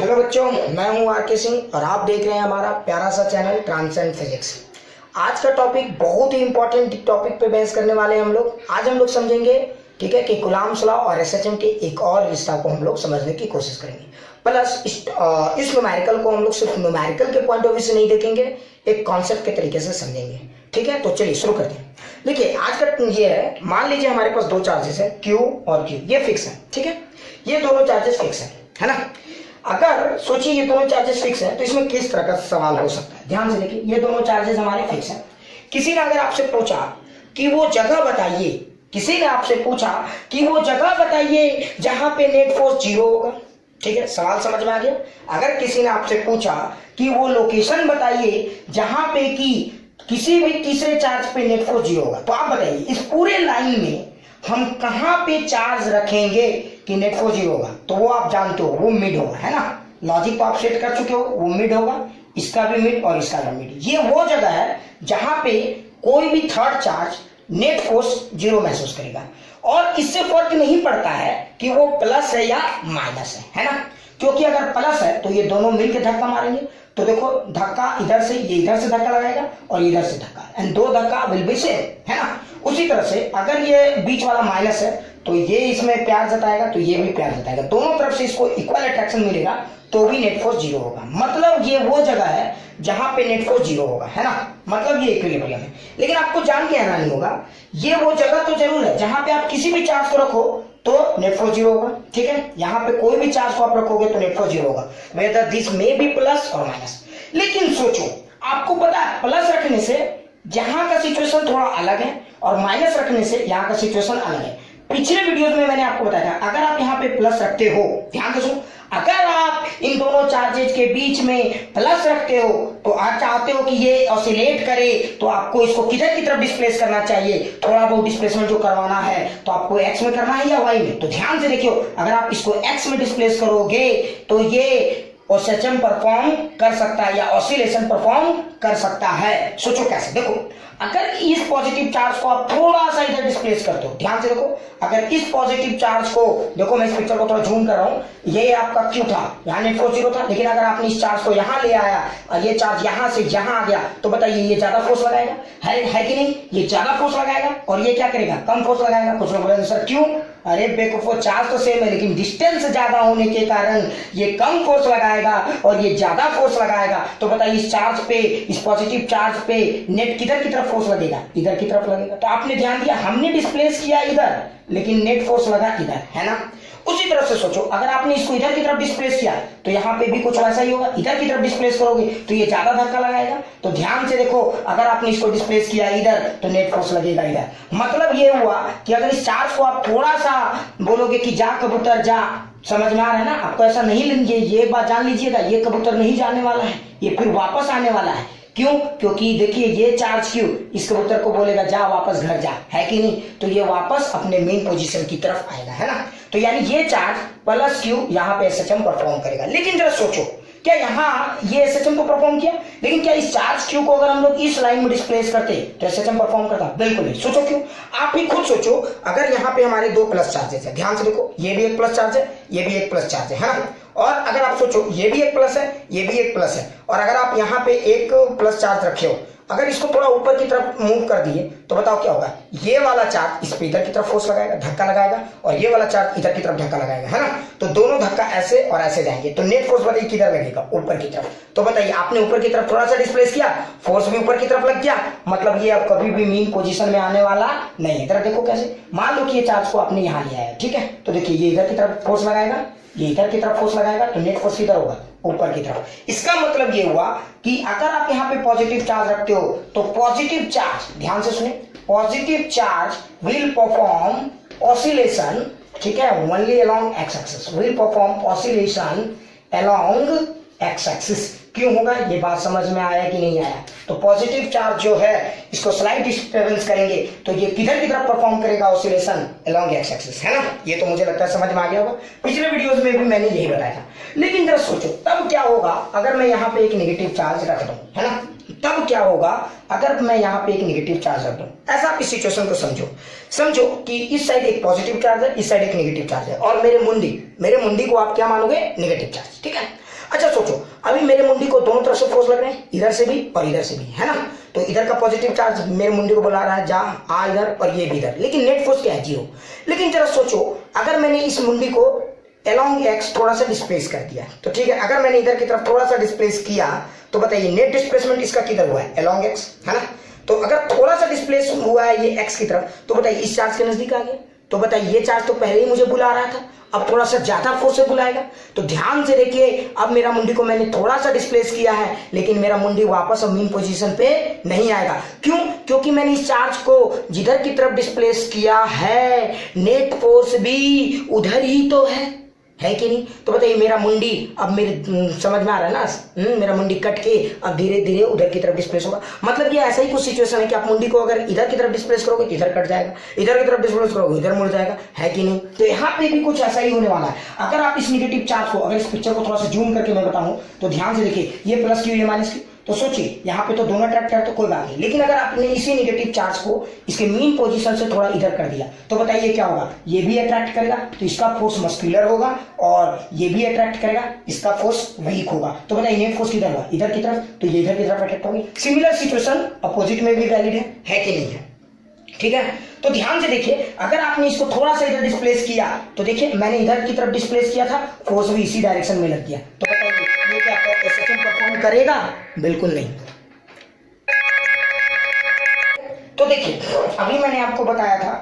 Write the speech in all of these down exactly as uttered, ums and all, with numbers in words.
Hello बच्चों, मैं हूं आर के सिंह और आप देख रहे हैं हमारा प्यारा सा चैनल ट्रांसेंड फिजिक्स। आज का टॉपिक बहुत ही इंपॉर्टेंट टॉपिक पे बहस करने वाले हैं हम लोग। आज हम लोग समझेंगे, ठीक है, कि कूलम्ब्स लॉ और एसएचएम के एक और रिश्ता को हम लोग समझने की कोशिश करेंगे। प्लस इस, इस न्यूमेरिकल को हम लोग सिर्फ न्यूमेरिकल के पॉइंट ऑफ व्यू से नहीं देखेंगे, एक कॉन्सेप्ट के तरीके से समझेंगे। ठीक है, तो चलिए शुरू करते हैं। देखिए आज का ये है, मान लीजिए हमारे पास दो चार्जेस है Q और Q, ये फिक्स है। ठीक है, ये दोनों चार्जेस फिक्स है, है ना। अगर सोचिए ये दोनों चार्जेस फिक्स है तो इसमें किस तरह का सवाल हो सकता है। ध्यान से देखिए, ये दोनों चार्जेस हमारे फिक्स हैं। किसी ने अगर आपसे पूछा कि वो जगह बताइए, किसी ने आपसे पूछा कि वो जगह बताइए जहां पे नेट फोर्स जीरो होगा। ठीक है, सवाल समझ में आ गया। अगर किसी ने आपसे पूछा कि वो लोकेशन बताइए जहां पे कि किसी भी तीसरे चार्ज पे नेट फोर्स जीरो होगा, तो आप बताइए इस पूरे लाइन में हम कहां पे चार्ज रखेंगे कि नेट फोर्स जीरो होगा। तो वो आप जानते हो, वो मिड होगा, है ना। लॉजिक तो आप सेट कर चुके हो, वो मिड होगा, इसका भी मिड और इसका भी मिड। ये वो जगह है जहां पे कोई भी third charge net force zero महसूस करेगा और इससे फर्क नहीं पड़ता है कि वो प्लस है या माइनस है, है ना। क्योंकि अगर प्लस है तो ये दोनों मिलकर धक्का मारेंगे। तो देखो, धक्का इधर से, ये इधर से धक्का लगाएगा और इधर से धक्का, एंड दो धक्का विल बी सेम, है ना। उसी तरह से अगर ये बीच वाला माइनस है तो ये इसमें प्यार जताएगा तो ये भी प्यार जताएगा, दोनों तरफ से इसको इक्वल अट्रैक्शन मिलेगा तो भी नेट फोर्स जीरो होगा। मतलब ये वो जगह है जहां पे नेट फोर्स जीरो होगा, है ना। मतलब ये इक्विलिब्रियम है। लेकिन आपको जान के आना नहीं होगा, ये वो जगह तो जरूर है जहां पे आप किसी भी चार्ज को रखो तो नेट फोर्स जीरो होगा। ठीक है, यहाँ पे कोई भी चार्ज को आप रखोगे तो नेट फोर्स जीरो होगा, whether this may be plus और माइनस। लेकिन सोचो, आपको पता है प्लस रखने से यहाँ का सिचुएशन थोड़ा अलग है और माइनस रखने से यहाँ का सिचुएशन अलग है। पिछले वीडियोस में मैंने आपको बताया था, अगर आप यहाँ पे प्लस रखते हो, ध्यान से सुनो, अगर आप इन दोनों चार्जेज के बीच में प्लस रखते हो तो आप चाहते हो कि ये ऑसिलेट करे, तो आपको इसको किधर की तरफ डिस्प्लेस करना चाहिए। थोड़ा बहुत डिस्प्लेसमेंट जो करवाना है तो आपको एक्स में करना है या वाई में। तो ध्यान से देखियो, अगर आप इसको एक्स में डिस्प्लेस करोगे तो ये ऑसिलेशन परफॉर्म कर सकता है या ऑसिलेशन परफॉर्म कर सकता है। सोचो कैसे, देखो अगर इस पॉजिटिव चार्ज को आप थोड़ा सा इधर डिस्प्लेस करते हो, ध्यान से देखो, अगर इस पॉजिटिव चार्ज को, देखो मैं इस पिक्चर को थोड़ा जूम कर रहा हूं, ये आपका क्यू था, यहाँ नेट फोर्स जीरो था। लेकिन अगर आपने इस चार्ज को यहाँ ले आया और ये चार्ज यहाँ से यहाँ आ गया तो बताइए ये ज्यादा फोर्स लगाएगा, है, है कि नहीं। ये ज्यादा फोर्स लगाएगा और ये क्या करेगा, कम फोर्स लगाएगा। कुछ लोग बोलेंगे सर क्यों, अरे बेवकूफो, चार्ज तो सेम है लेकिन डिस्टेंस ज्यादा होने के कारण ये कम फोर्स लगाएगा और ये ज्यादा फोर्स लगाएगा। तो बताइए इस चार्ज पे, इस पॉजिटिव चार्ज पे नेट किधर की तरफ फोर्स लगेगा, इधर की तरफ लगेगा। तो आपने ध्यान दिया, हमने डिस्प्लेस किया इधर लेकिन नेट फोर्स लगा इधर, है ना। उसी तरह से सोचो, अगर आपने इसको इधर की तरफ डिस्प्लेस किया तो यहाँ पे भी कुछ वैसा ही होगा। इधर की तरफ डिस्प्लेस करोगे तो ये ज्यादा धक्का लगाएगा। तो ध्यान से देखो, अगर आपने इसको डिस्प्लेस किया इधर तो नेट फोर्स लगेगा इधर। मतलब ये हुआ कि अगर इस चार्ज को आप थोड़ा सा बोलोगे कि जा कबूतर जा, समझ में आ रहा है ना आपको, ऐसा नहीं लेंगे। ये बात जान लीजिएगा, ये कबूतर नहीं जाने वाला है, ये फिर वापस आने वाला है। क्यों? क्योंकि देखिए ये चार्ज क्यों इस कबूतर को बोलेगा जा वापस घर जा, है कि नहीं। तो ये वापस अपने मेन पोजीशन की तरफ आएगा, है ना। तो यानी ये चार्ज प्लस क्यू यहाँ पे एसएचएम परफॉर्म करेगा। लेकिन जरा सोचो, क्या यहाँ ये एसएचएम को परफॉर्म किया, लेकिन क्या इस चार्ज क्यू को अगर हम लोग इस लाइन में डिस्प्लेस करते तो एसएचएम परफॉर्म करता? बिल्कुल नहीं। सोचो क्यों, आप ही खुद सोचो। अगर यहाँ पे हमारे दो प्लस चार्जेस है, ध्यान से देखो, ये भी एक प्लस चार्ज है, ये भी एक प्लस चार्ज है, है ना। और अगर आप सोचो, ये भी एक प्लस है, ये भी एक प्लस है, और अगर आप यहाँ पे एक प्लस चार्ज रखे हो, अगर इसको थोड़ा ऊपर की तरफ मूव कर दिए तो बताओ क्या होगा। ये वाला चार्ज इस पे इधर की तरफ फोर्स लगाएगा, धक्का लगाएगा, और ये वाला चार्ज इधर की तरफ धक्का लगाएगा, है ना। तो दोनों धक्का ऐसे और ऐसे जाएंगे तो नेट फोर्स बताइए किधर लगेगा, ऊपर की तरफ। तो बताइए आपने ऊपर की तरफ थोड़ा सा डिस्प्लेस किया, फोर्स भी ऊपर की तरफ लग गया, मतलब ये अब कभी भी मेन पोजीशन में आने वाला नहीं है। इधर देखो कैसे, मान लो कि ये चार्ज को आपने यहाँ लिया है, ठीक है, तो देखिए ये इधर की तरफ फोर्स लगाएगा, ये इधर की तरफ फोर्स लगाएगा, तो नेट फोर्स किधर होगा, ऊपर की तरफ। इसका मतलब ये हुआ कि अगर आप यहाँ पे पॉजिटिव चार्ज रखते हो तो पॉजिटिव चार्ज, ध्यान से सुने, positive charge will perform oscillation, ठीक है, only along X axis, will perform oscillation along X axis. क्यों होगा, ये बात समझ में आया कि नहीं आया। तो पॉजिटिव चार्ज जो है इसको स्लाइट डिस्टर्बेंस करेंगे तो ये किधर की तरफ परफॉर्म करेगा, ऑसिलेशन अलोंग एक्स एक्सिस, है ना। ये तो मुझे लगता है समझ में आ गया होगा, पिछले वीडियोस में भी मैंने यही बताया था। लेकिन जरा सोचो, तब क्या होगा अगर मैं यहाँ पे एक नेगेटिव चार्ज रख दूं, है ना। तब क्या होगा अगर मैं यहाँ पे एक नेगेटिव चार्ज रख दूं। ऐसा आप इस सिचुएशन को समझो, समझो कि इस साइड एक पॉजिटिव चार्ज है, इस साइड एक नेगेटिव चार्ज है, और मेरे मुंडी, मेरे मुंडी को आप क्या मानोगे, नेगेटिव चार्ज, ठीक है। जरा सोचो, अभी मेरे मुंडी को दोनों तरफ से फोर्स लग रहे हैं, इधर से भी और इधर से भी, है ना। तो इधर का पॉजिटिव चार्ज मेरे मुंडी को बुला रहा है जा आ इधर, और ये भी इधर, लेकिन नेट फोर्स क्या है, जीरो। लेकिन जरा सोचो, अगर मैंने इस मुंडी को अलोंग एक्स थोड़ा सा डिस्प्लेस कर दिया, तो ठीक है, अगर मैंने इधर की तरफ थोड़ा सा डिस्प्लेस किया तो बताइए नेट डिस्प्लेसमेंट इसका किधर हुआ है, अलोंग एक्स, है ना। तो अगर थोड़ा सा डिस्प्लेस हुआ है ये एक्स की तरफ, तो बताइए इस चार्ज के नजदीक आ गया। तो बताइए ये चार्ज तो पहले ही मुझे बुला रहा था, अब थोड़ा सा ज्यादा फोर्स से बुलाएगा। तो ध्यान से देखिए, अब मेरा मुंडी को मैंने थोड़ा सा डिस्प्लेस किया है, लेकिन मेरा मुंडी वापस मेन पोजीशन पे नहीं आएगा। क्यों? क्योंकि मैंने इस चार्ज को जिधर की तरफ डिस्प्लेस किया है, नेट फोर्स भी उधर ही तो है है कि नहीं। तो बताइए मेरा मुंडी अब मेरे समझ में आ रहा है ना, मेरा मुंडी कट के अब धीरे धीरे उधर की तरफ डिस्प्लेस होगा। मतलब ये ऐसा ही कुछ सिचुएशन है कि आप मुंडी को अगर इधर की तरफ डिस्प्लेस करोगे तो इधर कट जाएगा, इधर की तरफ डिस्प्लेस करोगे इधर मुड़ जाएगा, है कि नहीं। तो यहाँ पे भी कुछ ऐसा ही होने वाला है। अगर आप इस निगेटिव चार्ज को, अगर इस पिक्चर को थोड़ा सा जूम करके मैं बताऊं तो ध्यान से देखिए, ये प्लस क्यू ये माइनस क्यू, तो सोचिए यहाँ पे तो दोनों अट्रैक्ट कर तो कोई बात नहीं, लेकिन अगर आपने इसी नेगेटिव चार्ज को इसके मीन पोजीशन से थोड़ा इधर कर दिया तो बताइए क्या होगा, ये भी अट्रैक्ट करेगा तो इसका फोर्स मस्कुलर होगा, और ये भी अट्रैक्ट करेगा इसका फोर्स वीक होगा। तो बताइए नेट फोर्स किधर होगा, इधर की तरफ, तो ये इधर की तरफ अट्रैक्ट होगी। सिमिलर सिचुएशन अपोजिट में भी वैलिड है, है कि नहीं है, ठीक है। तो ध्यान से देखिए, अगर आपने इसको थोड़ा सा इधर डिस्प्लेस किया तो देखिए मैंने इधर की तरफ डिस्प्लेस किया था, फोर्स भी इसी डायरेक्शन में लग गया। तो बताइए ये क्या एसएचएम परफॉर्म करेगा? बिल्कुल नहीं। तो देखिए अभी मैंने आपको बताया था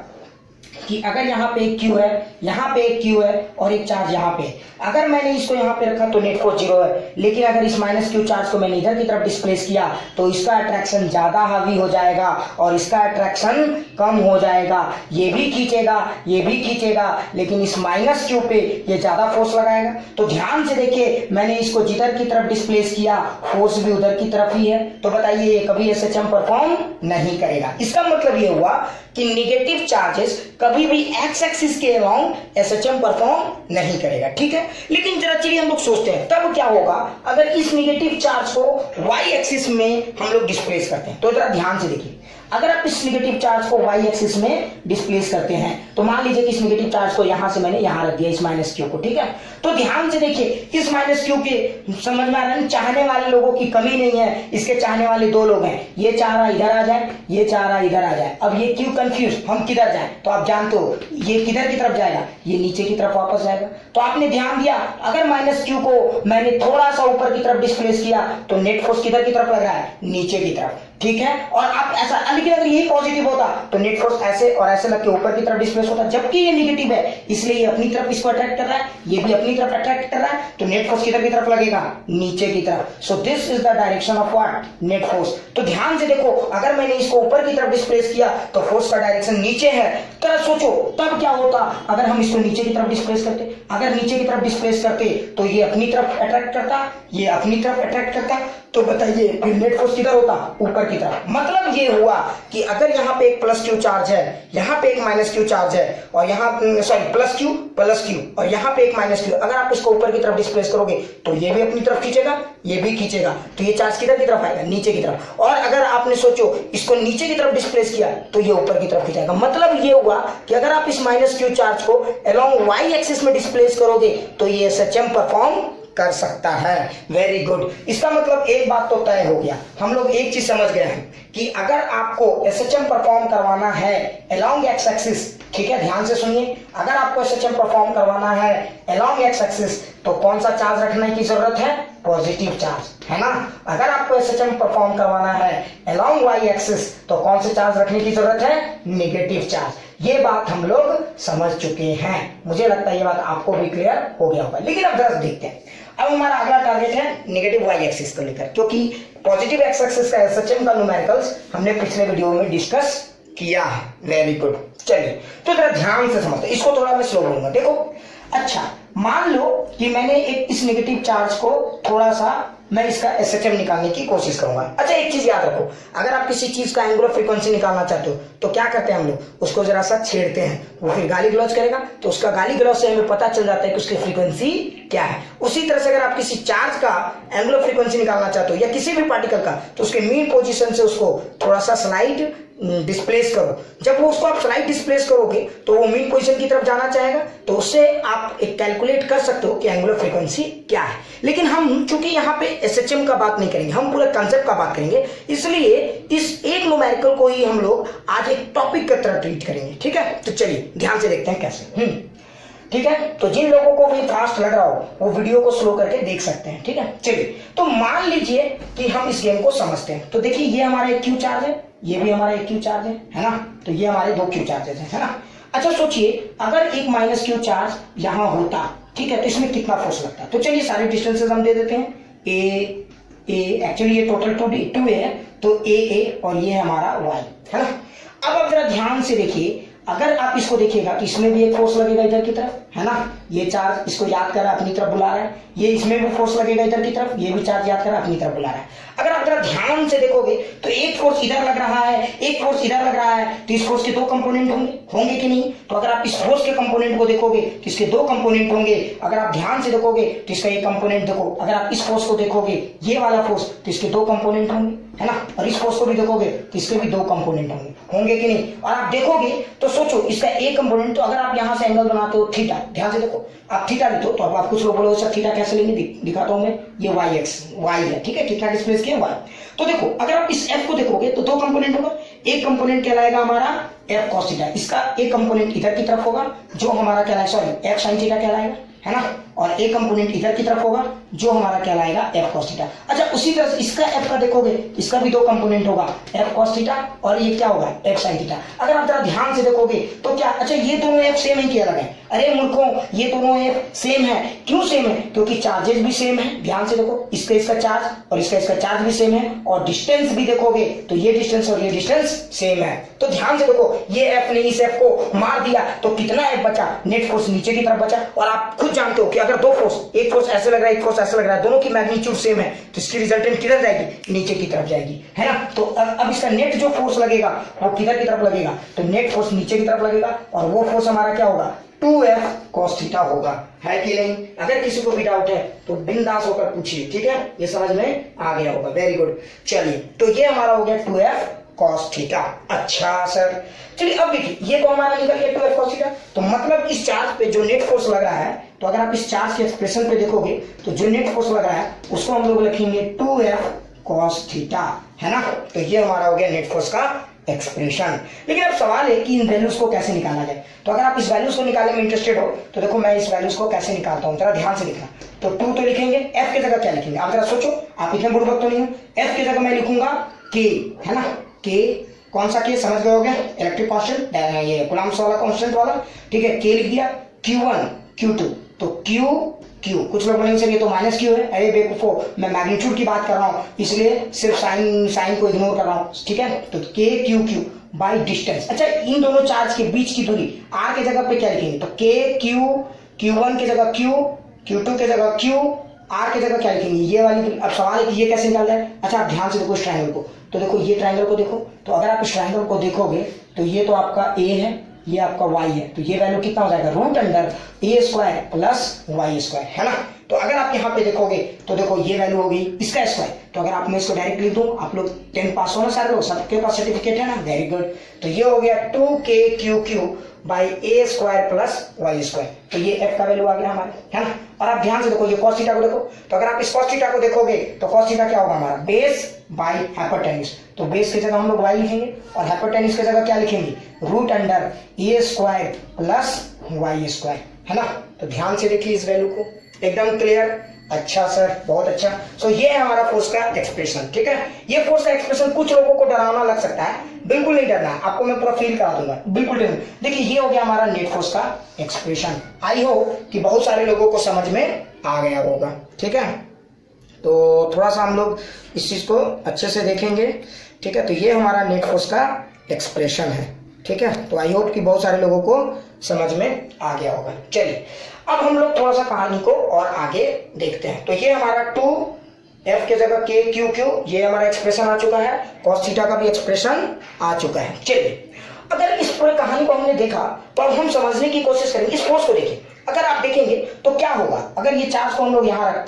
कि अगर यहाँ पे एक क्यू है, यहाँ पे एक क्यू है और एक चार्ज यहाँ पे, अगर मैंने इसको यहाँ पे रखा तो नेट फोर्स जीरो है, लेकिन अगर इस माइनस क्यू चार्ज को मैंने इधर की तरफ डिस्प्लेस किया तो इसका अट्रैक्शन ज्यादा हावी हो जाएगा और इसका अट्रैक्शन कम हो जाएगा। ये भी खींचेगा, ये भी खींचेगा, लेकिन इस माइनस क्यू पे ये ज्यादा फोर्स लगाएगा। तो ध्यान से देखिए, मैंने इसको जिधर की तरफ डिस्प्लेस किया फोर्स भी उधर की तरफ ही है। तो बताइए ये कभी एसएचएम परफॉर्म नहीं करेगा। इसका मतलब ये हुआ कि निगेटिव चार्जेस कभी भी एक्स एक्सिस के अलोंग एसएचएम परफॉर्म नहीं करेगा, ठीक है। लेकिन जरा चलिए हम लोग सोचते हैं तब क्या होगा अगर इस निगेटिव चार्ज को वाई एक्सिस में हम लोग डिस्प्लेस करते हैं। तो जरा ध्यान से देखिए, अगर आप इस निगेटिव चार्ज को वाई एक्सिस में डिस्प्लेस करते हैं तो मान लीजिए कि इस निगेटिव चार्ज को यहां से मैंने यहां रख दिया, इस माइनस क्यू को, ठीक है। तो ध्यान से देखिए, इस माइनस क्यू के समझ में आ रहा है, चाहने वाले लोगों की कमी नहीं है, इसके चाहने वाले दो लोग हैं, ये चाह रहा इधर आ जाए, ये चाह रहा इधर आ जाए। अब ये क्यू कंफ्यूज, हम किधर जाए, तो आप जानते हो ये किधर की तरफ जाएगा, ये नीचे की तरफ वापस जाएगा। तो आपने ध्यान दिया, अगर माइनस क्यू को मैंने थोड़ा सा ऊपर की तरफ डिस्प्लेस किया तो नेट फोर्स किधर की तरफ लग रहा है, नीचे की तरफ, ठीक है। और आप ऐसा, लेकिन अगर यही पॉजिटिव होता तो नेट फोर्स ऐसे और ऐसे लग के ऊपर की तरफ डिस्प्लेस होता, जबकि ये नेगेटिव है इसलिए ये अपनी तरफ इसको अट्रैक्ट कर रहा है, ये भी अपनी तरफ अट्रैक्ट कर रहा है, तो नेट फोर्स किधर की तरफ लगेगा, नीचे की तरफ। So this is the direction of what, net force. तो ध्यान से देखो, अगर मैंने इसको ऊपर की तरफ डिस्प्लेस किया तो फोर्स का डायरेक्शन नीचे है। तो सोचो तब क्या होता अगर हम इसको नीचे की तरफ डिस्प्लेस करते, अगर नीचे की तरफ डिस्प्लेस करते तो ये अपनी तरफ अट्रैक्ट करता, ये अपनी तरफ अट्रैक्ट करता, तो बताइए नेट फोर्स किधर होता, ऊपर की तरफ। मतलब ये हुआ कि अगर यहाँ पे एक प्लस क्यू चार्ज है, यहाँ पे एक माइनस क्यू चार्ज है, और यहाँ sorry plus Q plus Q और यहाँ पे एक माइनस क्यू, अगर आप इसको ऊपर की तरफ डिस्प्लेस करोगे तो ये भी अपनी तरफ खींचेगा, ये भी खींचेगा, तो ये चार्ज किधर की तरफ आएगा, नीचे की तरफ। और अगर आपने सोचो इसको नीचे की तरफ डिस्प्लेस किया तो ये ऊपर की तरफ खींचेगा। मतलब ये हुआ कि अगर आप इस माइनस क्यू चार्ज को अलोंग वाई एक्सिस में डिस्प्लेस करोगे तो ये एसएचएम परफॉर्म कर सकता है। Very good. इसका मतलब एक बात तो तय हो गया, हम लोग एक चीज समझ गए हैं कि अगर आपको एसएचएम परफॉर्म करवाना है अलोंग एक्स एक्सिस, ठीक है, ध्यान से सुनिए, अगर आपको एसएचएम परफॉर्म करवाना है अलोंग एक्स एक्सिस तो कौन सा चार्ज रखने की जरूरत है, पॉजिटिव चार्ज, है ना। अगर आपको एसएचएम परफॉर्म करवाना है अलोंग वाई एक्सिस तो कौन से चार्ज रखने की जरूरत है, नेगेटिव चार्ज। ये बात हम लोग समझ चुके हैं, मुझे लगता है ये बात आपको भी क्लियर हो गया होगा। लेकिन अब जरा देखते हैं, अब हमारा अगला टारगेट है नेगेटिव वाई एक्सिस को लेकर, क्योंकि पॉजिटिव एक्स एक्सिस का एसएचएम का न्यूमेरिकल्स हमने पिछले वीडियो में डिस्कस किया है। Very good. चलिए तो जरा ध्यान से समझते, इसको थोड़ा मैं स्लो बोलूंगा। देखो, अच्छा मान लो कि मैंने एक इस नेगेटिव चार्ज को थोड़ा सा मैं इसका एसएचएम निकालने की कोशिश करूंगा। अच्छा एक चीज याद रखो, अगर आप किसी चीज का एंगुलर फ्रीक्वेंसी निकालना चाहते हो तो क्या करते हैं हम लोग, उसको जरा सा छेड़ते हैं, वो फिर गाली गलौज करेगा तो उसका गाली गलौज से हमें पता चल जाता है कि उसकी फ्रीक्वेंसी क्या है। उसी तरह से अगर आप किसी चार्ज का एंगुलर फ्रीक्वेंसी निकालना चाहते हो या किसी भी पार्टिकल का, तो उसके मीन पोजीशन से उसको थोड़ा सा स्लाइड डिस्प्लेस करो, जब वो उसको आप स्लाइड डिस्प्लेस करोगे तो वो मीन पोजीशन की तरफ जाना चाहेगा, तो उससे आप एक कैलकुलेट कर सकते हो कि एंगुलर फ्रीक्वेंसी क्या है। लेकिन हम चूंकि यहाँ पे एसएचएम का बात नहीं करेंगे, हम पूरे कंसेप्ट का बात करेंगे, इसलिए इस एक न्यूमेरिकल को ही हम लोग आज एक टॉपिक की तरह ट्रीट करेंगे। ठीक है, तो चलिए ध्यान से देखते हैं कैसे। हम्म ठीक है, तो जिन लोगों को भी फास्ट लग रहा हो वो वीडियो को स्लो करके देख सकते हैं। ठीक है, चलिए तो मान लीजिए कि हम इस गेम को समझते हैं। तो देखिए ये हमारा एक क्यू चार्ज है, ये भी हमारा एक क्यू चार्ज है, है ना, तो ये हमारे दो क्यू चार्जेस हैं, है ना। अच्छा सोचिए अगर एक माइनस क्यू चार्ज यहां होता, ठीक है, तो इसमें कितना फोर्स लगता। तो चलिए सारे डिस्टेंसेस हम दे देते हैं। ए ए एक्चुअली ये total two D two A है, तो ए ए और ये हमारा वाई, है ना। अब आप जरा ध्यान से देखिए, अगर आप इसको देखिएगा तो इसमें भी एक फोर्स लगेगा इधर की तरफ, है ना, ये चार्ज इसको याद कर रहा है अपनी तरफ बुला रहा है, ये इसमें भी फोर्स लगेगा इधर की तरफ, ये भी चार्ज याद कर रहा है अपनी तरफ बुला रहा है। अगर आप जरा ध्यान से देखोगे तो एक फोर्स इधर लग रहा है, एक फोर्स इधर लग रहा है, तो इस फोर्स के दो कंपोनेंट होंगे होंगे कि नहीं। तो अगर आप इस फोर्स के कंपोनेंट को देखोगे तो इसके दो कंपोनेंट होंगे। अगर आप ध्यान से देखोगे तो इसका एक कंपोनेंट देखो, अगर आप इस फोर्स को देखोगे ये वाला फोर्स, तो इसके दो कंपोनेंट होंगे, है ना, और इस फोर्स को भी देखोगे तो इसके भी दो कंपोनेंट होंगे होंगे कि नहीं। और आप देखोगे तो सोचो इसका एक कंपोनेंट, तो अगर आप यहां से एंगल बनाते हो थीटा, ध्यान से देखो आप थीटा लिखो, तो अब आप कुछ लोग बोलोगे सर थीटा कैसे लेंगे, दिखाता हूं मैं, ये वाई एक्स वाई है, ठीक है, कितना डिस्प्लेस किया वाई। तो देखो अगर आप इस एफ को देखोगे तो दो कंपोनेंट होगा, एक कंपोनेंट कहलाएगा हमारा एफ कॉस थीटा, इसका एक कंपोनेंट इधर की तरफ होगा जो हमारा कहलाएगा सॉरी एफ साइन थीटा कहलाएगा, है ना, और एक कंपोनेंट इधर की तरफ होगा जो हमारा कहलाएगा एफ कॉस थीटा। अच्छा उसी तरह से इसका एफ का देखोगे, इसका भी दो कंपोनेंट होगा, एफ कॉस थीटा और ये क्या होगा एफ साइन थीटा। अगर आप जरा ध्यान से देखोगे तो क्या, अच्छा ये दोनों एफ सेम है कि अलग है, अरे मूर्खों ये दोनों एफ सेम है। क्यों सेम है, क्योंकि चार्जेस भी सेम है, ध्यान से देखो इसका इसका चार्ज और इसका इसका चार्ज भी सेम है, और डिस्टेंस भी देखोगे तो ये डिस्टेंस और ये डिस्टेंस सेम है। तो ध्यान से देखो ये एफ ने इस एफ को मार दिया तो कितना एफ बचा, नेट फोर्स नीचे की तरफ बचा। और आप खुद जानते हो कि अगर दो फोर्स, एक फोर्स ऐसे लग रहा है एक फोर्स ऐसे लग रहा है, दोनों की मैग्नीट्यूड सेम है, तो इसकी रिजल्टेंट किधर जाएगी, नीचे की तरफ जाएगी, है ना। तो अब इसका नेट जो फोर्स लगेगा वो किधर की तरफ लगेगा, तो नेट फोर्स नीचे की तरफ लगेगा, और वो फोर्स हमारा क्या होगा टू एफ कॉस थीटा होगा, है कि नहीं। अगर किसी को भी डाउट है तो बिंदास होकर पूछिए, ठीक है, ये समझ में आ गया होगा, वेरी गुड। चलिए तो ये हमारा हो गया टू एफ कॉस थीटा। अच्छा सर चलिए अब देखिए ये तो हमारा निकल गया टू एफ कॉस थीटा, तो मतलब इस चार्ज पे जो नेट फोर्स लग रहा है, तो अगर आप इस चार्ज के एक्सप्रेशन पे देखोगे तो जो नेट फोर्स लग रहा है उसको हम लोग लिखेंगे टू एफ कॉस थीटा, है ना। तो ये हमारा हो गया नेट फोर्स का एक्सप्रेशन। लेकिन अब सवाल है कि इन वैल्यूज को कैसे निकाला जाए। तो अगर आप इस वैल्यूज को निकालने में इंटरेस्टेड हो तो देखो मैं इस वैल्यूज को कैसे निकालता हूं, जरा ध्यान से देखना। तो टू तो लिखेंगे, एफ की जगह क्या लिखेंगे, आप जरा सोचो, आप इतने बुड़बक तो नहीं हो। एफ की जगह मैं लिखूंगा के, है ना, के कौन सा के समझ गए होगे, इलेक्ट्रिक कांस्टेंट, ये कूलम्ब्स वाला कांस्टेंट वाला, ठीक है, के लिख दिया, क्यू वन क्यू टू, तो क्यू क्यू, कुछ लोग बोलेंगे सर ये तो माइनस क्यू है, अरे बेवकूफो मैं मैग्नीट्यूड की बात कर रहा हूँ इसलिए सिर्फ साइन साइन को इग्नोर कर रहा हूँ, ठीक है। तो के क्यू क्यू बाई डिस्टेंस। अच्छा इन दोनों चार्ज के बीच की दूरी आर के जगह पे क्या लिखेंगे, तो के क्यू, क्यू वन की जगह क्यू, क्यू टू की जगह क्यू, आर की जगह क्या लिखेंगे ये वाली। अब सवाल है कि ये कैसे निकाल जाए। अच्छा आप ध्यान से देखो इस ट्रायंगल को, तो देखो ये ट्रायंगल को देखो, तो अगर आप इस ट्रायंगल को देखोगे तो ये तो आपका ए है, ये आपका y है, तो ये वैल्यू कितना हो जाएगा root under A square plus Y square, है ना। तो अगर आप यहाँ पे देखोगे तो देखो ये वैल्यू हो गई इसका स्क्वायर, तो अगर आप मैं इसको डायरेक्ट लिख दूं, आप लोग टेन पास हो ना सारे लोग, सबके पास सर्टिफिकेट है ना, वेरी गुड। तो ये हो गया two K Q Q by A square plus Y square, तो ये एफ का वैल्यू आ गया हमारे, है ना। और आप ध्यान से देखो ये कॉस थीटा को देखो, तो अगर आप इस कॉस थीटा को देखोगे तो कॉस थीटा क्या होगा हमारा बेस बाई हाइपोटेन्यूज, तो बेस की जगह हम लोग वाई लिखेंगे और हाइपोटेन्यूज की जगह क्या लिखेंगे root under A square plus Y square, है ना। तो ध्यान से देखिए इस वैल्यू को, एकदम क्लियर। अच्छा सर बहुत अच्छा। सो so, ये है हमारा फोर्स का एक्सप्रेशन, ठीक है। ये फोर्स का एक्सप्रेशन कुछ लोगों को डरावना लग सकता है, बिल्कुल नहीं डरना है, आपको मैं पूरा फील करा दूंगा, बिल्कुल नहीं। देखिए ये हो गया हमारा नेट फोर्स का एक्सप्रेशन। आई होप कि बहुत सारे लोगों को समझ में आ गया होगा, ठीक है। तो थोड़ा सा हम लोग इस चीज को अच्छे से देखेंगे, ठीक है। तो ये हमारा नेट फोर्स का एक्सप्रेशन है, ठीक है। तो आई होप कि बहुत सारे लोगों को समझ में आ गया होगा। चलिए अब हम लोग थोड़ा सा कहानी को और आगे देखते हैं। तो ये हमारा टू एफ के जगह के क्यू क्यू, ये हमारा एक्सप्रेशन आ चुका है, कॉस थीटा का भी एक्सप्रेशन आ चुका है। चलिए अगर इस पूरे कहानी को हमने देखा तो अब हम समझने की कोशिश करेंगे, इस फोर्स को देखिए। अगर आप देखेंगे तो क्या होगा, अगर ये चार्ज को हम लोग यहाँ रखते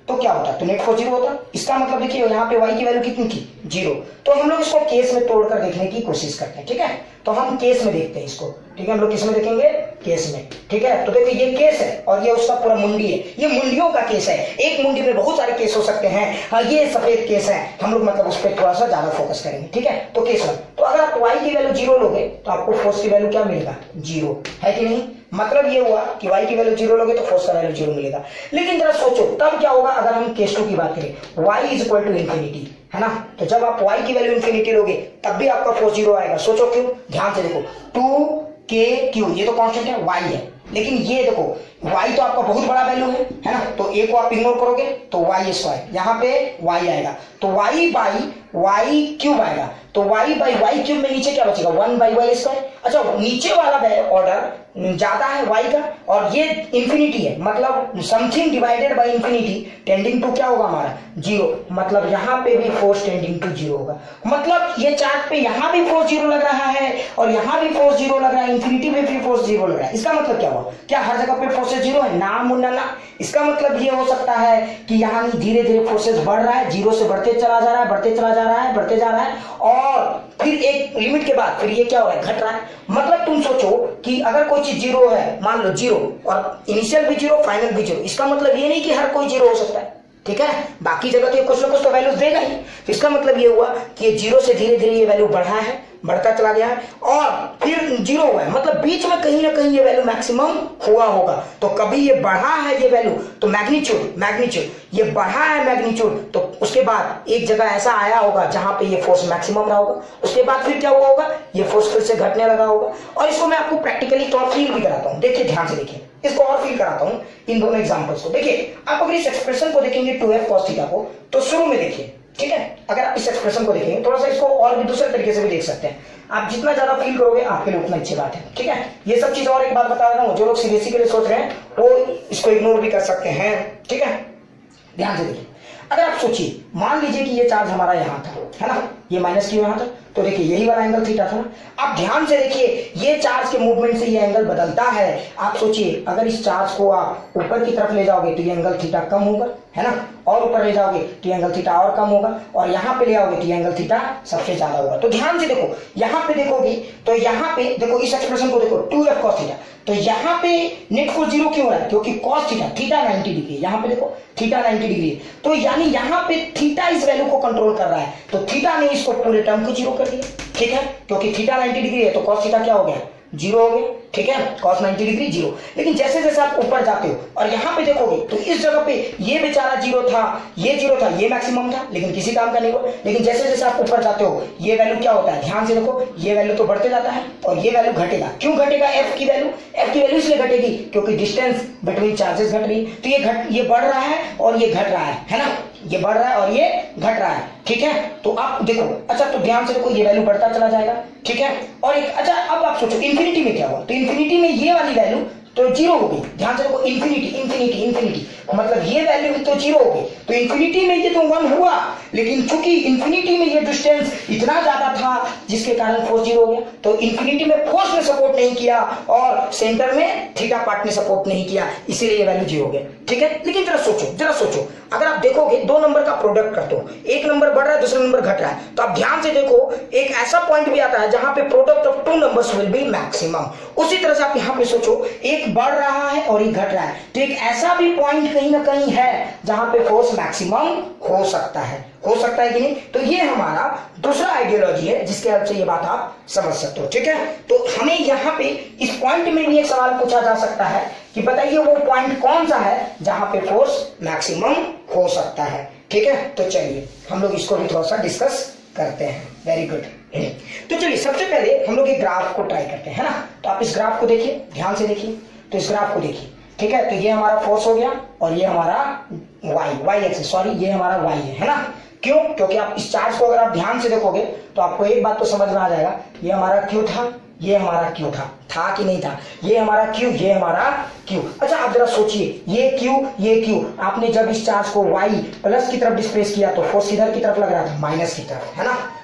तो क्या होता, तो नेट फोर्स जीरो होता। इसका मतलब देखिए यहाँ पे y की वैल्यू कितनी थी, जीरो। तो हम लोग इसको केस में तोड़कर देखने की कोशिश करते हैं, ठीक है। तो हम केस में देखते हैं इसको, ठीक है। हम लोग किस में देखेंगे, केस में, ठीक है। तो देखिए ये केस है और ये उसका पूरा मुंडी है, ये मुंडियों का केस है। एक मुंडी में बहुत सारे केस हो सकते हैं। हाँ, ये सफेद केस है, हम लोग मतलब उस पर थोड़ा सा ज्यादा फोकस करेंगे, ठीक है। तो केस में तो अगर आप y की वैल्यू जीरो लोगे तो आपको फोर्स की वैल्यू क्या मिलेगा, जीरो, है कि नहीं। मतलब ये हुआ कि y की वैल्यू जीरो लोगे तो फोर्स का वैल्यू जीरो मिलेगा। लेकिन जरा सोचो तब क्या होगा अगर हम केस टू की बात करें, y is equal to infinity, है ना। तो जब आप y की वैल्यू इंफिनिटी लोगे तब भी आपका फोर्स जीरो आएगा। सोचो क्यों, ध्यान से देखो, टू के क्यू ये तो कांस्टेंट है, y है, लेकिन ये देखो y तो आपका बहुत बड़ा वैल्यू है, है ना। तो a को आप इग्नोर करोगे तो y स्क्वायर, यहाँ पे y आएगा, तो y बाई वाई क्यूब आएगा। तो y बाई वाई क्यूब में नीचे क्या बचेगा, वन बाई वाई स्क्वायर। अच्छा, नीचे वाला ऑर्डर ज्यादा है y का और ये इंफिनिटी है, मतलब something divided by infinity tending to क्या होगा हमारा, जीरो। मतलब यहाँ पे भी फोर्स टेंडिंग टू जीरो होगा। मतलब ये चार्ट पे यहाँ भी फोर्स जीरो लग रहा है और यहाँ भी फोर्स जीरो लग रहा है, इंफिनिटी में भी फोर्स जीरो लग रहा है। इसका मतलब क्या हुआ, क्या हर जगह पे फोर्सेस जीरो है, ना मुन्ना ना। इसका मतलब ये हो सकता है कि यहाँ धीरे धीरे फोर्सेस बढ़ रहा है, जीरो से बढ़ते चला जा रहा है, बढ़ते चला जा रहा है, बढ़ते जा रहा है, और फिर एक लिमिट के बाद फिर ये क्या हो रहा है, घट रहा है। मतलब तुम सोचो कि अगर कोई चीज जीरो है, मान लो जीरो, और इनिशियल भी जीरो, फाइनल भी जीरो, इसका मतलब ये नहीं कि हर कोई जीरो हो सकता है, ठीक है। बाकी जगह तो कुछ ना कुछ तो वैल्यूज देगा ही। तो इसका मतलब ये हुआ कि ये जीरो से धीरे धीरे ये वैल्यू बढ़ा है, बढ़ता चला गया है और फिर जीरो हुआ है। मतलब बीच में कहीं ना कहीं ये वैल्यू मैक्सिमम हुआ होगा। तो कभी ये बढ़ा है ये वैल्यू, तो मैग्नीट्यूड मैग्नीट्यूड ये बढ़ा है मैग्नीट्यूड, तो उसके बाद एक जगह ऐसा आया होगा जहां पे ये फोर्स मैक्सिमम रहा होगा। उसके बाद फिर क्या हुआ होगा, ये फोर्स फिर से घटने लगा होगा। और इसको मैं आपको प्रैक्टिकली थोड़ा फील भी कराता हूँ। देखिए ध्यान से देखिए, इसको और फील कराता हूँ इन दोनों एग्जांपल्स को। देखिए आप अगर इस एक्सप्रेशन को देखेंगे टू एफ कॉस थीटा को, तो शुरू में देखिए, ठीक है। अगर आप इस एक्सप्रेशन को देखेंगे, थोड़ा सा इसको और भी दूसरे तरीके से भी देख सकते हैं। आप जितना ज्यादा फील करोगे आपके लिए उतना अच्छी बात है, ठीक है। ये सब चीज और एक बात बता रहा हूँ, जो लोग सीबीएसई के लिए सोच रहे हैं वो इसको इग्नोर भी कर सकते हैं, ठीक है। ध्यान से देखिए, अगर आप सोचिए, मान लीजिए कि ये चार्ज हमारा यहाँ था, है ना, ये माइनस क्यू यहाँ था, तो देखिए यही वाला एंगल थीटा था ना। आप ध्यान से देखिए, ये चार्ज के मूवमेंट से ये एंगल बदलता है। आप सोचिए अगर इस चार्ज को आप ऊपर की तरफ ले जाओगे तो ये एंगल थीटा कम होगा, है ना, और ऊपर ले जाओगे तो ये एंगल थीटा और कम होगा, और यहाँ पे ले आओगे तो ये एंगल थीटा सबसे ज्यादा होगा। तो ध्यान से देखो, यहाँ पे देखोगे तो यहाँ पे देखो, इस एक्सप्रेशन को देखो, टू एफ कॉस थीटा, तो यहाँ पे नेट फोर्स जीरो क्यों हो रहा है, क्योंकि cos theta theta ninety degree है। यहाँ पे देखो थीटा नाइंटी डिग्री है, तो यानी यहाँ पे थीटा इस वैल्यू को कंट्रोल कर रहा है। तो थीटा ने इसको पूरे टर्म को जीरो कर दिया, ठीक है, क्योंकि थीटा नाइंटी डिग्री है तो कॉस थीटा क्या हो गया, जीरो हो गया, ठीक है। Cos ninety degree zero. लेकिन जैसे जैसे आप ऊपर जाते हो और यहाँ पे देखोगे तो इस जगह पे ये बेचारा जीरो था, ये जीरो था, ये मैक्सिमम था, लेकिन किसी काम का नहीं हुआ। लेकिन जैसे जैसे आप ऊपर जाते हो ये वैल्यू क्या होता है, ध्यान से देखो, ये वैल्यू तो बढ़ते जाता है और ये वैल्यू घटेगा। क्यों घटेगा, एफ की वैल्यू एफ की वैल्यू इसलिए घटेगी क्योंकि डिस्टेंस बिटवीन चार्जेस घट रही है। तो ये घट ये बढ़ रहा है और ये घट रहा है, है ना, ये बढ़ रहा है और ये घट रहा है, ठीक है। तो आप देखो, अच्छा तो ध्यान से देखो, ये वैल्यू बढ़ता चला जाएगा, ठीक है। और एक अच्छा अब आप सोचो इंफिनिटी में क्या हुआ, तो इंफिनिटी में ये वाली वैल्यू तो जीरो हो गई। ध्यान से देखो, इंफिनिटी इंफिनिटी इंफिनिटी मतलब ये वैल्यू भी तो जीरो हो गई। तो इंफिनिटी में ये तो वन हुआ, लेकिन चूंकि इंफिनिटी में ये डिस्टेंस इतना ज्यादा था जिसके कारण फोर्स जीरो हो गया। तो इंफिनिटी में फोर्स ने सपोर्ट नहीं किया और सेंटर में थीटा पार्ट ने सपोर्ट नहीं किया, इसीलिए ये वैल्यू जीरो हो गया, ठीक है। लेकिन जरा सोचो जरा सोचो अगर आप देखोगे दो नंबर का प्रोडक्ट करते हो, एक नंबर बढ़ रहा है दूसरा नंबर घट रहा है, तो आप ध्यान से देखो एक ऐसा पॉइंट भी आता है जहां पे product of two numbers will be maximum. उसी तरह से आप यहां पे सोचो, एक बढ़ रहा है और एक घट रहा है, तो एक ऐसा भी पॉइंट कहीं ना कहीं है जहां पे फोर्स मैक्सिमम हो सकता है, हो सकता है कि नहीं। तो ये हमारा दूसरा आइडियोलॉजी है जिसके हेल्प से ये बात आप समझ सकते हो, ठीक है। तो हमें यहाँ पे इस पॉइंट में भी एक सवाल पूछा जा सकता है कि बताइए वो पॉइंट कौन सा है जहां पे फोर्स मैक्सिमम हो सकता है, ठीक है। तो चलिए हम लोग इसको भी थोड़ा सा डिस्कस करते हैं। Very good. तो चलिए सबसे पहले हम लोग एक ग्राफ को ट्राई करते हैं, है ना। तो आप इस ग्राफ को देखिए, ध्यान से देखिए, तो इस ग्राफ को देखिए, ठीक है। तो ये हमारा फोर्स हो गया और ये हमारा वाई वाई एक्सिस सॉरी ये हमारा वाई है, है ना। क्यों, क्योंकि आप इस चार्ज को अगर आप ध्यान से देखोगे तो आपको एक बात तो समझ में आ जाएगा, ये हमारा क्यू था, ये हमारा क्यू था था कि नहीं था, ये हमारा क्यू, ये हमारा क्यू। अच्छा आप जरा सोचिए, ये क्यू ये क्यू, आपने जब इस चार्ज को वाई प्लस की तरफ डिस्प्लेस किया तो फोर्स किधर की तरफ लग रहा था, माइनस की तरफ, है ना।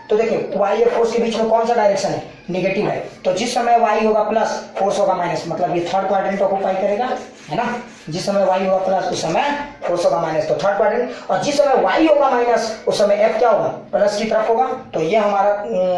तो देखिए वाई और फोर्स के बीच में कौन सा डायरेक्शन है, नेगेटिव है, तो जिस समय वाई होगा प्लस फोर्स होगा माइनस, मतलब ये थर्ड क्वाड्रेंट ऑक्यूपाई करेगा, है ना। जिस समय वाई होगा प्लस उस समय फोर्स होगा माइनस, तो थर्ड क्वाड्रेंट, और जिस समय वाई होगा माइनस उस समय एफ क्या होगा, प्लस की तरफ होगा, तो ये हमारा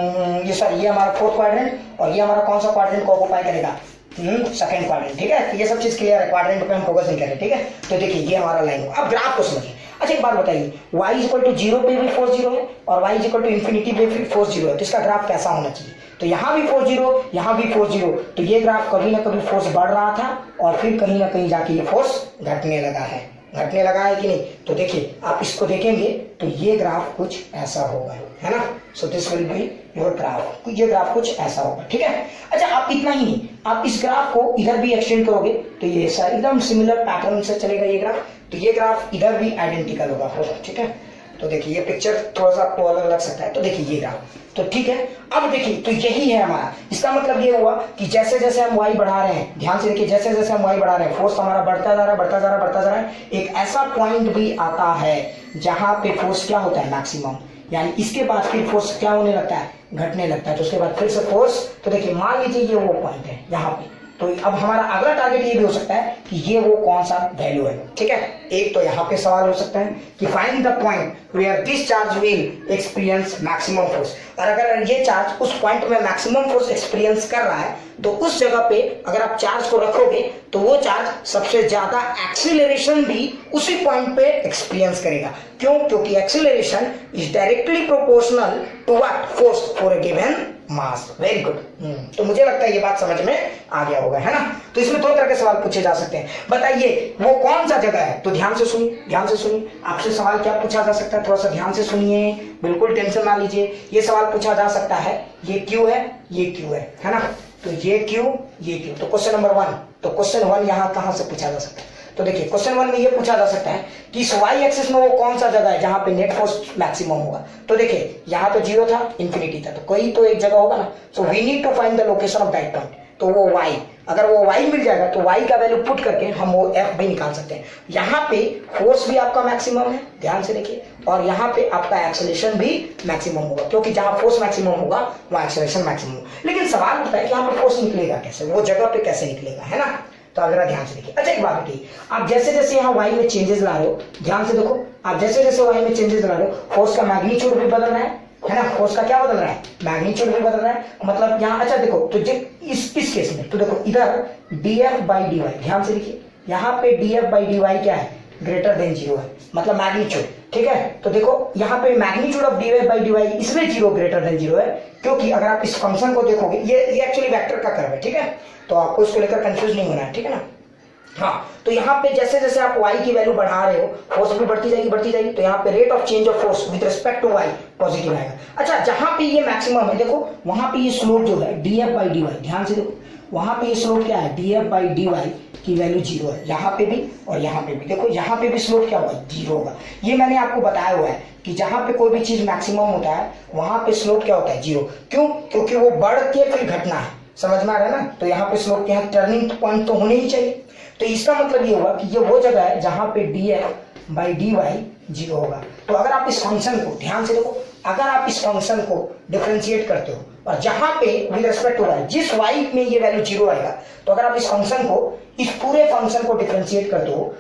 ये सॉरी ये हमारा फोर्थ क्वाड्रेंट, और ये हमारा कौन सा क्वाड्रेंट को ऑक्यूपाई करेगा, सेकंड क्वाड्रेंट, ठीक है। ये सब चीज क्लियर है, क्वाड्रेंट पे हम फोकस नहीं कर रहे, ठीक है। तो देखिए ये हमारा लाइन हो। अब ग्राफ को समझिए। अच्छा एक बात बताइए, y is equal to zero पे भी फोर्स जीरो है और y is equal to infinity पे भी फोर्स जीरो है, तो इसका ग्राफ कैसा होना चाहिए, तो यहाँ भी फोर्स जीरो, यहाँ भी फोर्स जीरो, तो ये ग्राफ कभी ना कभी फोर्स बढ़ रहा था और फिर कहीं ना कहीं जाके ये फोर्स घटने लगा है, घटने लगा है कि नहीं। तो देखिए आप इसको देखेंगे तो ये ग्राफ कुछ ऐसा होगा, है ना। So this will be your graph, ये ग्राफ कुछ ऐसा होगा, ठीक है। अच्छा आप इतना ही नहीं, आप इस ग्राफ को इधर भी एक्सटेंड करोगे तो ये ऐसा एकदम सिमिलर पैटर्न से चलेगा ये ग्राफ, तो ये ग्राफ इधर भी आइडेंटिकल होगा, ठीक है। तो देखिए ये पिक्चर थोड़ा सा आपको अलग लग सकता है, तो देखिए ये ग्राफ, तो ठीक है। अब देखिए तो यही है हमारा, इसका मतलब ये हुआ कि जैसे जैसे हम y बढ़ा रहे हैं, ध्यान से देखिए, जैसे जैसे हम y बढ़ा रहे हैं फोर्स हमारा बढ़ता जा रहा है, बढ़ता जा रहा है, बढ़ता जा रहा है। एक ऐसा पॉइंट भी आता है जहां पे फोर्स क्या होता है, मैक्सिमम, यानी इसके बाद फिर फोर्स क्या होने लगता है, घटने लगता है, तो उसके बाद फिर से फोर्स, तो देखिए मान लीजिए ये वो पॉइंट है यहाँ पे, तो अब हमारा अगला टारगेट ये भी हो सकता है कि ये वो कौन सा वैल्यू है, ठीक है। एक तो यहाँ पे सवाल हो सकता है कि find the point where this charge will experience maximum force, और अगर ये चार्ज उस पॉइंट में मैक्सिमम फोर्स एक्सपीरियंस कर रहा है तो उस जगह पे अगर आप चार्ज को रखोगे तो वो चार्ज सबसे ज्यादा एक्सीलरेशन भी उसी पॉइंट पे एक्सपीरियंस करेगा। क्यों? क्योंकि acceleration is directly proportional to what, force for a given mass. Very good. तो मुझे लगता है ये बात समझ में आ गया होगा, है ना। तो इसमें दो तरह के सवाल पूछे जा सकते हैं। बताइए वो कौन सा जगह है, तो ध्यान से सुनिए, ध्यान से सुनिए। आपसे सवाल क्या पूछा जा सकता है, थोड़ा सा ध्यान से सुनिए, बिल्कुल टेंशन ना लीजिए। ये सवाल पूछा जा सकता है, ये क्यू है, ये क्यू है, है ना। तो ये क्यू, ये क्यू, तो क्वेश्चन नंबर वन, तो क्वेश्चन वन यहाँ कहां से पूछा जा सकता है, तो देखिए क्वेश्चन वन में ये पूछा जा सकता है कि इस वाई एक्सिस में वो कौन सा जगह है जहां पे नेट फोर्स मैक्सिमम होगा। तो देखिए यहाँ तो जीरो था, इन्फिनिटी था, तो कोई तो एक जगह होगा ना। So we need to find the location of that point, तो वो y, अगर वो y मिल जाएगा तो y का वैल्यू पुट करके हम वो f भी निकाल सकते हैं। यहाँ पे फोर्स भी आपका मैक्सिमम है, ध्यान से देखिए, और यहाँ पे आपका एक्सेलरेशन भी मैक्सिमम होगा, क्योंकि जहां फोर्स मैक्सिमम होगा वहां एक्सेलरेशन मैक्सिमम होगा। लेकिन सवाल होता है कि यहाँ पे फोर्स निकलेगा कैसे, वो जगह पे कैसे निकलेगा, है ना। तो अगर ध्यान से देखिए। अच्छा एक बात बताइए, आप जैसे जैसे यहाँ y में चेंजेस ला रहे हो, ध्यान से देखो, आप जैसे जैसे y में चेंजेस ला रहे हो, फोर्स का मैग्नीट्यूड भी बदल रहा है, है ना। फोर्स का क्या बदल रहा है, मैग्नीट्यूड भी बदल रहा है। मतलब यहाँ अच्छा देखो, तो इस इस केस में तो देखो इधर df बाई dy, ध्यान से देखिए, यहाँ पे df बाई dy क्या है, ग्रेटर देन जीरो है, मतलब मैग्नीट्यूड, ठीक है। तो देखो यहाँ पे magnitude of dy by dy इसमें जीरो ग्रेटर देन जीरो है, क्योंकि अगर आप इस फंक्शन को देखोगे, ये ये एक्चुअली वेक्टर का कर्व है, ठीक है। तो आपको इसको लेकर कंफ्यूज नहीं होना है, ठीक है ना। हाँ, तो यहाँ पे जैसे जैसे आप y की वैल्यू बढ़ा रहे हो, फोर्स भी बढ़ती जाएगी बढ़ती जाएगी, तो यहाँ पे rate of change of force with respect to y positive आएगा। अच्छा जहां पे ये मैक्सिमम है, देखो वहां पे ये स्लोप जो है df बाई dy, ध्यान से देखो, वहां पे ये स्लोप क्या है, df बाई dy की वैल्यू जीरो है, यहाँ पे भी और यहाँ पे भी। देखो यहाँ पे भी स्लोप क्या होगा, जीरो होगा। ये मैंने आपको बताया हुआ है कि जहां पे कोई भी चीज मैक्सिमम होता है वहां पे स्लोप क्या होता है, जीरो। क्यों? क्योंकि वो बढ़ के फिर घटना है, समझ में आ रहा है ना। तो यहाँ पे स्लोप के यहाँ टर्निंग पॉइंट तो होने ही चाहिए। तो इसका मतलब ये होगा कि ये वो जगह है जहां पे df बाई dy जीरो होगा। तो अगर आप इस फंक्शन को ध्यान से देखो, अगर आप इस फंक्शन को डिफरेंशिएट करते हो और जहां पे विद रिस्पेक्ट टू y जिस y में ये वैल्यू जीरो आएगा, तो अगर आप इस फंक्शन को, इस पूरे फंक्शन को डिफरेंशिएट करते हो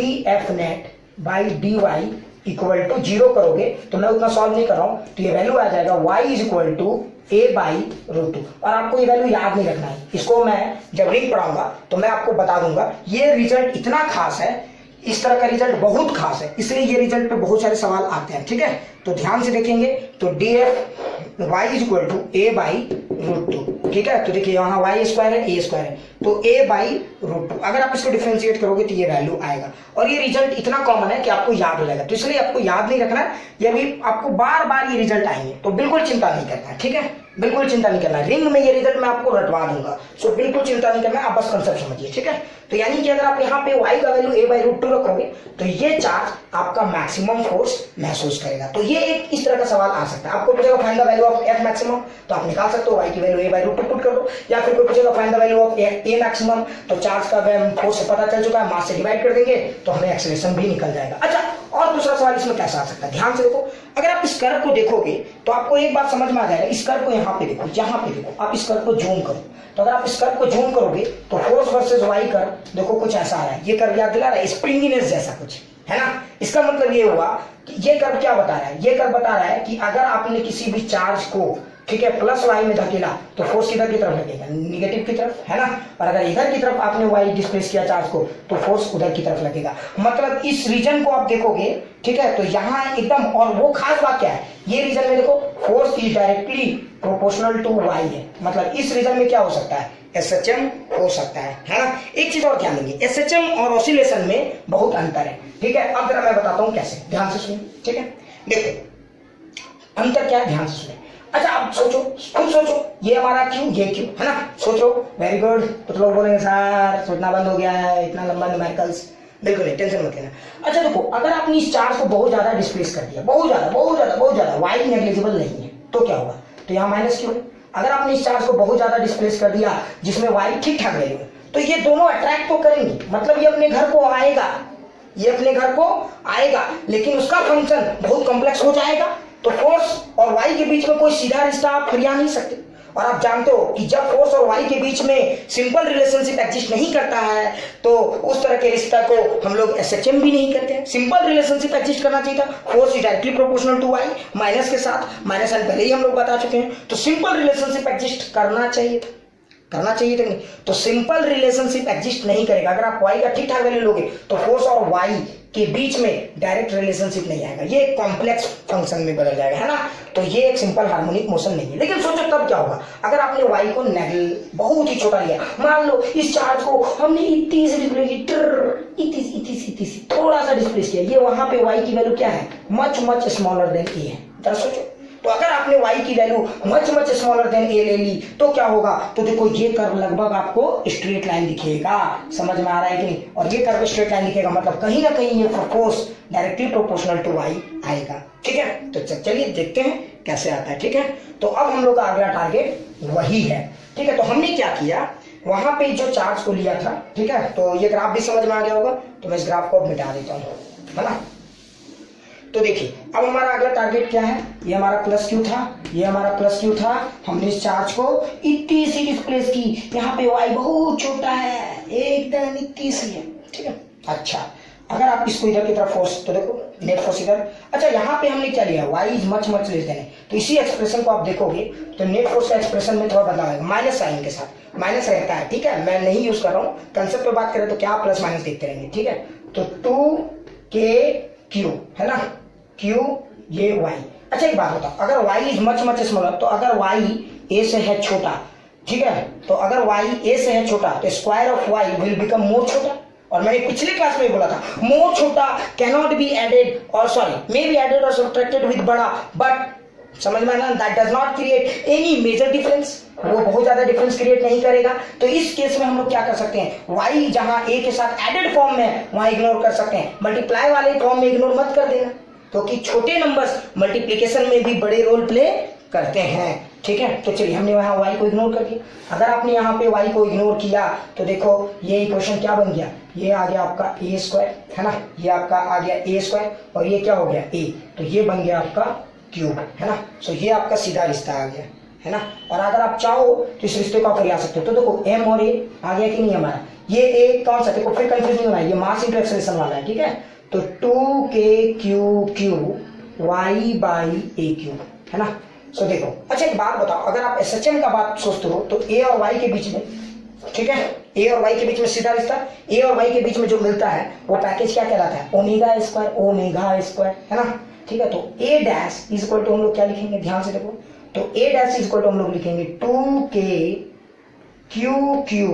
df net by dy equal to zero करोगे, तो मैं उतना सॉल्व नहीं कर रहा हूं, तो ये वैल्यू आ जाएगा y is equal to A by root two. और आपको ये वैल्यू याद नहीं रखना है, इसको मैं जब रिंग पढ़ाऊंगा तो मैं आपको बता दूंगा। ये रिजल्ट इतना खास है, इस तरह का रिजल्ट बहुत खास है, इसलिए ये रिजल्ट पे बहुत सारे सवाल आते हैं, ठीक है। तो ध्यान से देखेंगे, तो D F Y is equal to A by root two, ठीक है। तो देखिए यहाँ वाई स्क्वायर है, ए स्क्वायर है, तो ए बाई रूट टू। अगर आप इसको डिफरेंशिएट करोगे तो ये वैल्यू आएगा, और ये रिजल्ट इतना कॉमन है कि आपको याद हो जाएगा, तो इसलिए आपको याद नहीं रखना है, ये भी आपको बार बार ये रिजल्ट आएंगे, तो बिल्कुल चिंता नहीं करना है, ठीक है, बिल्कुल चिंता नहीं करना। रिंग में ये रिजल्ट मैं आपको रटवा दूंगा, सो बिल्कुल चिंता नहीं करना, आप बस कंसेप्ट समझिए, ठीक है। तो यानी कि अगर आप यहाँ पे y का value a by root two रखोगे तो ये चार्ज आपका मैक्सिमम फोर्स महसूस करेगा। तो ये एक इस तरह का सवाल आ सकता है। आपको पूछेगा find the value of f maximum, तो आप निकाल सकते हो y की वैल्यू a by root two put कर दो, या फिर कोई पूछेगा find the value of a maximum, तो चार्ज का फोर्स पता चल चुका है, मास से डिवाइड कर देंगे तो हमें एक्सेलरेशन भी निकल जाएगा। अच्छा और दूसरा सवाल इसमें कैसा आ सकता है, ध्यान से देखो। अगर आप इस कर्व को देखोगे तो आपको एक बात समझ में आ जाएगा। इस कर्व को यहाँ पे देखो, यहाँ पे देखो, आप इस कर्व को जूम करो, तो अगर आप इस कर्व को जूम करोगे तो फोर्स वर्सेस वाई कर्व देखो कुछ ऐसा आ रहा है। ये कर्व याद दिला रहा है, स्प्रिंगीनेस जैसा कुछ, है ना। इसका मतलब ये हुआ कि ये कर्व क्या बता रहा है, ये कर्व बता रहा है कि अगर आपने किसी भी चार्ज को, ठीक है, प्लस वाई में धकेला तो फोर्स किधर की तरफ लगेगा, निगेटिव की तरफ, है ना। और अगर इधर की तरफ आपने वाई डिस्प्लेस किया चार्ज को तो फोर्स उधर की तरफ लगेगा। मतलब इस रीजन को आप देखोगे, ठीक है, तो यहाँ एकदम, और वो खास बात क्या है, ये रीजन में देखो force is directly proportional to Y है। मतलब इस रीजन में क्या हो सकता है, एस एच एम हो सकता है, है ना। एक चीज और ध्यान देंगे, एस एच एम और ऑसिलेशन में बहुत अंतर है, ठीक है। अब जरा मैं बताता हूं कैसे, ध्यान से सुनिए, ठीक है। देखो अंतर क्या है, ध्यान से सुनिए। अच्छा आप सोचो, खुद सोचो, ये हमारा क्यों, ये क्यों, है ना। सोचो, वेरी गुड। कुछ लोग बोलेंगे सर सोचना बंद हो गया है, इतना लंबा न्यूमेरिकल्स, बिल्कुल नहीं, टेंशन मत लेना। अच्छा देखो, अगर आपने इस चार्ज को बहुत ज्यादा डिस्प्लेस कर दिया, बहुत ज्यादा बहुत ज्यादा बहुत ज्यादा, वाई नेग्लिजिबल नहीं है, तो क्या होगा, तो यहाँ माइनस क्यों है। अगर आपने इस चार्ज को बहुत ज्यादा डिस्प्लेस कर दिया जिसमें वाई ठीक ठाक वैल्यू है, तो ये दोनों अट्रैक्ट तो करेंगे, मतलब ये अपने घर को आएगा, ये अपने घर को आएगा, लेकिन उसका फंक्शन बहुत कॉम्प्लेक्स हो जाएगा। तो फोर्स और वाई के बीच में कोई सीधा रिश्ता आप फरिया नहीं सकते। और आप जानते हो कि जब फोर्स और वाई के बीच में सिंपल रिलेशनशिप एग्जिस्ट नहीं करता है तो उस तरह के रिश्ता को हम लोग एस एच एम भी नहीं करते हैं। सिंपल रिलेशनशिप एग्जिस्ट करना चाहिए था, force is directly proportional to Y, minus के साथ, माइनस साइन पहले ही हम लोग बता चुके हैं। तो सिंपल रिलेशनशिप एग्जिस्ट करना चाहिए था, करना चाहिए था नहीं, तो सिंपल रिलेशनशिप एग्जिस्ट नहीं करेगा। अगर आप वाई का ठीक ठाक वैल्यू लोगे तो फोर्स और वाई के बीच में डायरेक्ट रिलेशनशिप नहीं आएगा, ये एक कॉम्प्लेक्स फंक्शन में बदल जाएगा, है ना। तो ये एक सिंपल हार्मोनिक मोशन नहीं है। लेकिन सोचो तब क्या होगा अगर आपने वाई को नेगल बहुत ही छोटा लिया। मान लो इस चार्ज को हमने इतनी सी डिस्प्लेस की, इतनी इतनी इतनी सी थोड़ा सा डिस्प्लेस किया, ये वहां पे वाई की वैल्यू क्या है, much much smaller than A है। जरा सोचो, तो अगर आपने y की value much much smaller than a ले ली तो क्या होगा, तो देखो ये कर्व लगभग आपको स्ट्रेट लाइन दिखेगा, समझ में आ रहा है कि नहीं। और ये कर्व स्ट्रेट लाइन दिखेगा, मतलब कहीं ना कहीं ये force directly proportional to y आएगा, ठीक है। तो चलिए देखते हैं कैसे आता है, ठीक है। तो अब हम लोग का अगला टारगेट वही है, ठीक है। तो हमने क्या किया, वहां पे जो चार्ज को लिया था, ठीक है, तो ये ग्राफ भी समझ में आ गया होगा, तो मैं इस ग्राफ को मिटा देता हूँ, है ना। तो देखिए अब हमारा अगला टारगेट क्या है, ये हमारा प्लस क्यू था, ये हमारा प्लस क्यू था। हमने इस चार्ज को इतनी सी डिस्प्लेस की, यहाँ पे वाई बहुत छोटा है, एकदम इतनी सी है, ठीक है। अच्छा अगर आप इसको इधर की तरफ फोर्स, तो देखो नेट फोर्स इधर। अच्छा यहाँ पे हमने क्या लिया, Y is much much less than, तो इसी एक्सप्रेशन को आप देखोगे तो नेट फोर्स का एक्सप्रेशन में थोड़ा बदलाव आएगा, माइनस साइन के साथ, माइनस रहता है, ठीक है। मैं नहीं यूज कर रहा हूँ, कंसेप्ट पे बात करें तो क्या प्लस माइनस देखते रहेंगे, ठीक है। तो टू के क्यू, है ना, क्यू ये वाई। अच्छा एक बात बताओ, अगर Y is much much smaller, तो अगर वाई ए से है छोटा, ठीक है, तो अगर वाई ए से है छोटा तो square of Y will become more छोटा। और मैंने पिछले क्लास में बोला था मोर छोटा कैनॉट बी एडेड और सॉरी मे बी एडेड और सब्ट्रैक्टेड विद बड़ा, बट समझ में आना, that does not create any major difference, वो बहुत ज्यादा डिफरेंस क्रिएट नहीं करेगा। तो इस केस में हम लोग क्या कर सकते हैं, वाई जहां ए के साथ एडेड फॉर्म में वहां इग्नोर कर सकते हैं, मल्टीप्लाई वाले फॉर्म में इग्नोर मत कर देना, क्योंकि तो छोटे नंबर्स मल्टीप्लिकेशन में भी बड़े रोल प्ले करते हैं, ठीक है। तो चलिए हमने वहां y को इग्नोर कर दिया। अगर आपने यहाँ पे y को इग्नोर किया तो देखो ये इक्वेशन क्या बन गया, ये आ गया आपका ए स्क्वायर, है ना, ये आपका आ गया ए स्क्वायर और ये क्या हो गया a, तो ये बन गया आपका क्यूब, है ना। सो ये आपका सीधा रिश्ता आ गया, है ना। और अगर आप चाहो तो इस रिश्ते को आप ले आ सकते हो। तो देखो m और a आ गया कि नहीं हमारा, ये a कौन सा, देखो फिर कंफ्यूज नहीं होना है, ये मास इंटू एक्सेलरेशन वाला है, ठीक है। तो two K Q Q Y by A cube, है ना। सो so, देखो अच्छा एक बात बताओ, अगर आप एस एच एम का बात सोचते हो तो ए और वाई के बीच में, ठीक है, ए और वाई के बीच में सीधा रिश्ता, ए और वाई के बीच में जो मिलता है वो पैकेज क्या कहलाता है, ओमेगा स्क्वायर, ओमेगा स्क्वायर, है ना, ठीक है। तो A dash is equal to हम लोग क्या लिखेंगे, ध्यान से देखो, तो A dash is equal to हम लोग लिखेंगे two K Q Q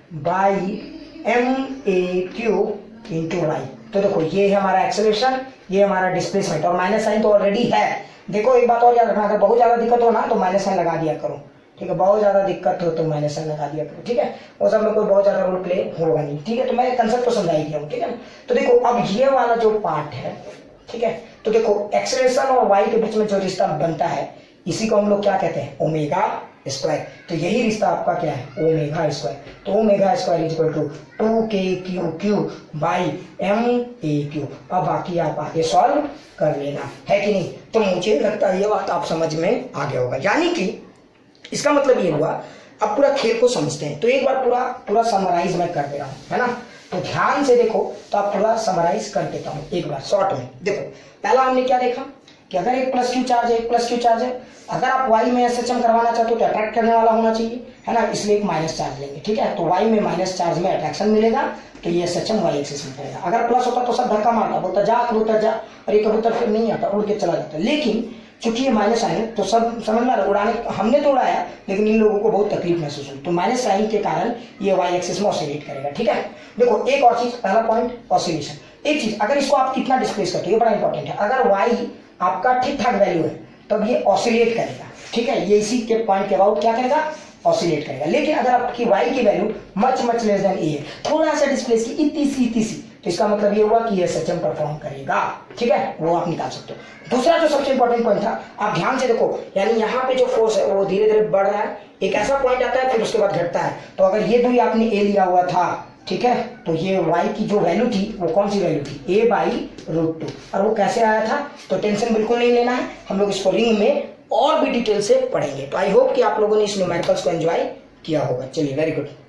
by M A cube into Y. तो देखो ये है हमारा एक्सेलरेशन, ये हमारा डिस्प्लेसमेंट, और माइनस साइन तो ऑलरेडी है। देखो एक बात और याद रखना, अगर बहुत ज्यादा दिक्कत हो ना तो माइनस साइन लगा दिया करो, ठीक है, बहुत ज्यादा दिक्कत हो तो माइनस साइन लगा दिया करो, ठीक है। वो सब में कोई बहुत ज्यादा रोल प्ले होगा नहीं, ठीक है। तो मैं कंसेप्ट को समझा ही दिया हूँ, ठीक है। तो देखो अब ये वाला जो पार्ट है, ठीक है, तो देखो एक्सेलरेशन और वाई के बीच में जो रिश्ता बनता है इसी को हम लोग क्या कहते हैं, ओमेगा स्क्वायर। तो यही रिश्ता आपका क्या है, ओमेगा स्क्वायर। तो omega square is equal to two K Q Q by M A cube. अब बाकी आप आगे सॉल्व कर लेना, है कि नहीं। तो मुझे लगता है ये बात आप समझ में आ गया होगा। यानी कि इसका मतलब ये हुआ, अब पूरा खेल को समझते हैं। तो एक बार पूरा पूरा समराइज मैं कर दे रहा हूँ, है ना। तो ध्यान से देखो, तो आप पूरा समराइज कर देता हूँ एक बार शॉर्ट में। देखो पहला हमने क्या देखा कि अगर एक प्लस क्यू चार्ज है, एक प्लस क्यू चार्ज है, अगर आप वाई में एस एच एम करवाना चाहते हो तो अट्रैक्ट करने वाला होना चाहिए, है ना, इसलिए एक माइनस चार्ज लेंगे, ठीक है। तो वाई में माइनस चार्ज में अट्रैक्शन मिलेगा, तो ये S H M Y axis में करेगा। अगर प्लस होता तो सब धक्का मारता, बोलता जा कबूतर जा, और ये कबूतर फिर नहीं आता, उड़ के चला जाता। लेकिन चूंकि ये माइनस साइन तो सब समझना, उड़ाने हमने तो उड़ाया, लेकिन इन लोगों को बहुत तकलीफ महसूस हुई। तो माइनस साइन के कारण ये वाई एक्सिस में ऑसिलेट करेगा, ठीक है। देखो एक और चीज, पहला पॉइंट ऑसिलेशन। एक चीज, अगर इसको आप कितना डिस्प्लेस करते हो, ये बड़ा इंपॉर्टेंट है। अगर वाई आपका ठीक ठाक वैल्यू है तब ये ऑसिलेट करेगा, ठीक है। ये इसी के पॉइंट के अबाउट क्या करेगा, ऑसिलेट करेगा। लेकिन अगर आपकी वाई की value much much less than A है, थोड़ा सा डिस्प्लेस की इतनी सी इतनी सी, तो इसका मतलब ये हुआ कि ये एस एच एम परफॉर्म करेगा, ठीक है। वो आप निकाल सकते हो। दूसरा जो सबसे इंपॉर्टेंट पॉइंट था, आप ध्यान से देखो, यानी यहाँ पे जो फोर्स है वो धीरे धीरे बढ़ रहा है, एक ऐसा पॉइंट आता है फिर उसके बाद घटता है। तो अगर ये दूरी आपने ए लिया हुआ था, ठीक है, तो ये y की जो वैल्यू थी वो कौन सी वैल्यू थी, a बाई रूट टू। और वो कैसे आया था, तो टेंशन बिल्कुल नहीं लेना है, हम लोग इसको रिंग में और भी डिटेल से पढ़ेंगे। तो आई होप कि आप लोगों ने इस न्यूमेरिकल्स को एंजॉय किया होगा। चलिए, वेरी गुड।